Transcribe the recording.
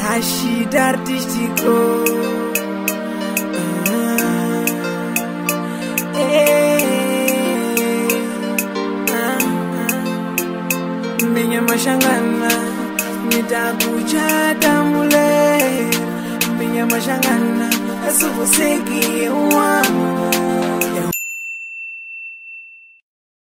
Ashida artístico. Minha mashangana nitakuchata mule. Minha mashangana asubuseki wangu.